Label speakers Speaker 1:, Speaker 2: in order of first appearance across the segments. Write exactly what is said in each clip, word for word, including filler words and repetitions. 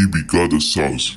Speaker 1: Habibi got the sauce.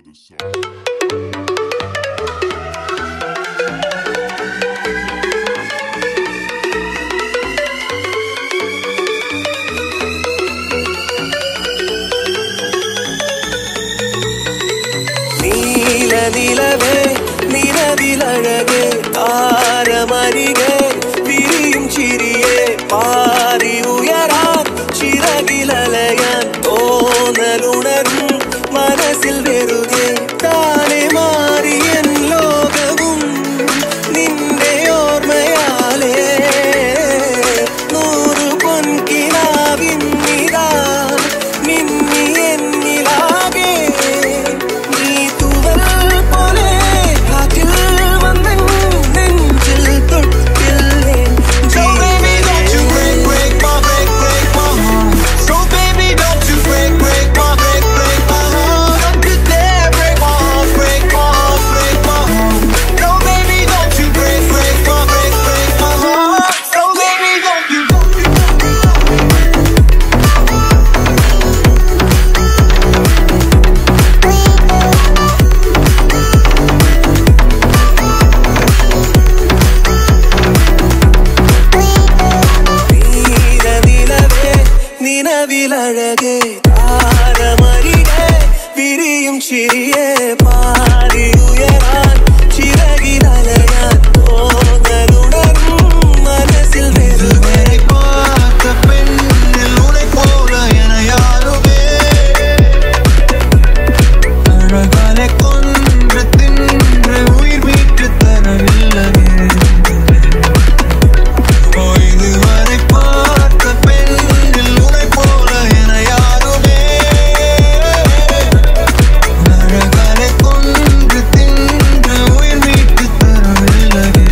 Speaker 2: Nila nilave nilavilazhage aaramariga viriyum chiriye paari uyaran chiragilalayan tonalunarum manasil verude taane maari en logavum ninde ormayale nooru ponkinavin nida minni ennilage നിലവിലഴകെ താരമരികെ വിരിയും ചിരിയെ പാടി ഉയരാൻ ചിറകിലലയാൻ തോന്നലുണരും മനസ്സിൽ വെറുതെ പാർത്ത പെണ്ണിൽ ഉണை போல என யாருமே அழகாலே கொன்று தின்று உயிர் மீட்டு தரவில்லையே இதுவரை பார்த்த பெண்ணில் உணை போல என யாருமே அழகாலே கொன்று தின்று உயிர் மீட்டு தரவில்லையே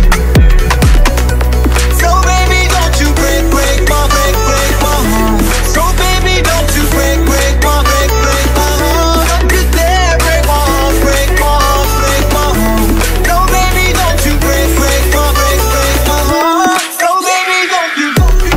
Speaker 2: So baby don't you break break my break break my heart So baby don't you break break my break break my heart Don't you dare break my heart break my heart break my heart No baby don't you break break my break break my heart So baby don't you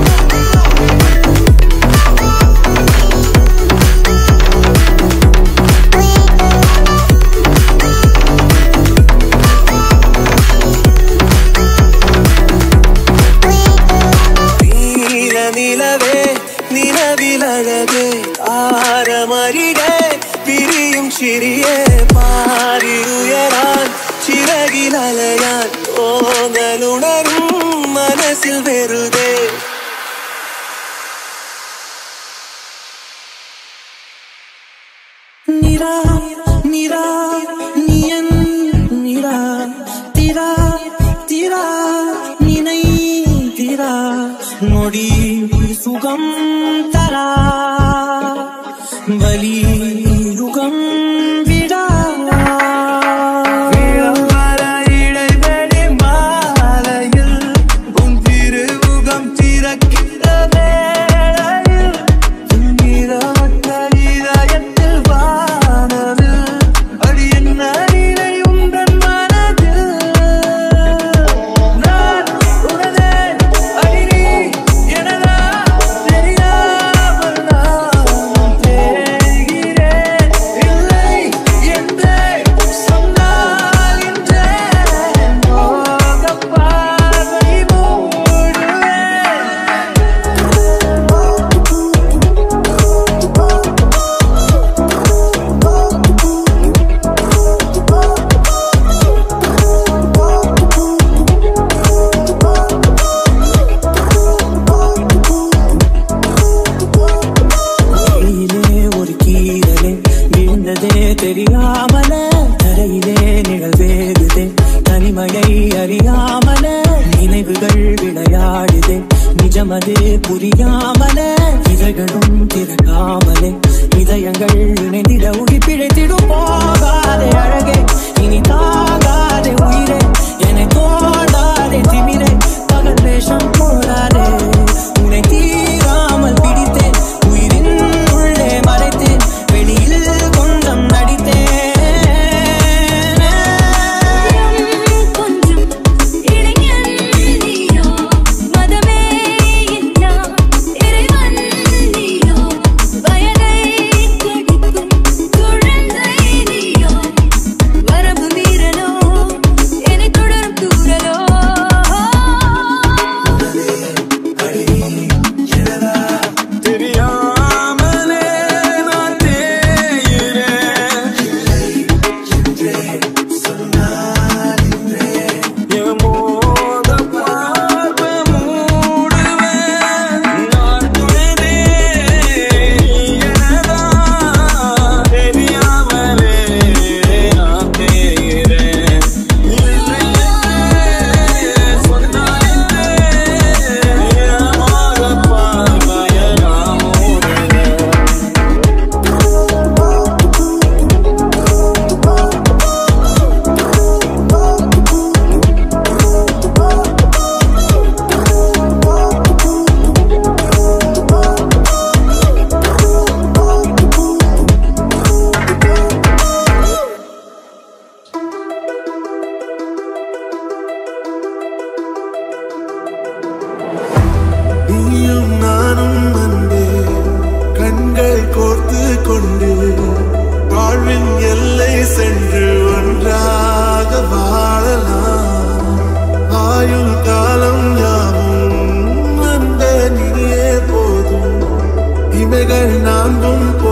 Speaker 2: നീല നിലവേ നിലവിലഴകെ താരമരികെ വിരിയും ചിരിയെ പാടി ഉയരാൻ ചിറകിലലയാൻ തോന്നലുണരും മനസ്സിൽ വെറുതെ നിരാ നിരാ നിയൻ നിരാ തിരാ തിരാ നിനൈ തിരാ നൊടി സുഖം തരാ വലി യുഗം വിടാ മാലയിൽ ഉൻ തിരുമുഖം തിരക്കിട്ട വേളയിൽ നിറമറ്റ இதயத்தில் வானவில் அடி என்ன நிலை உந்தன் மனதில் நான் உனதே அடி நீ எனதா தெரியாமல் நான் தேய்கிறேன்
Speaker 1: கொண்டு வாழ்வின் எல்லை சென்று ஒன்றாக வாழலாம். ஆயுள் காலம் யாவும் அந்த நீயே போதும். இவைகள் நான்கும்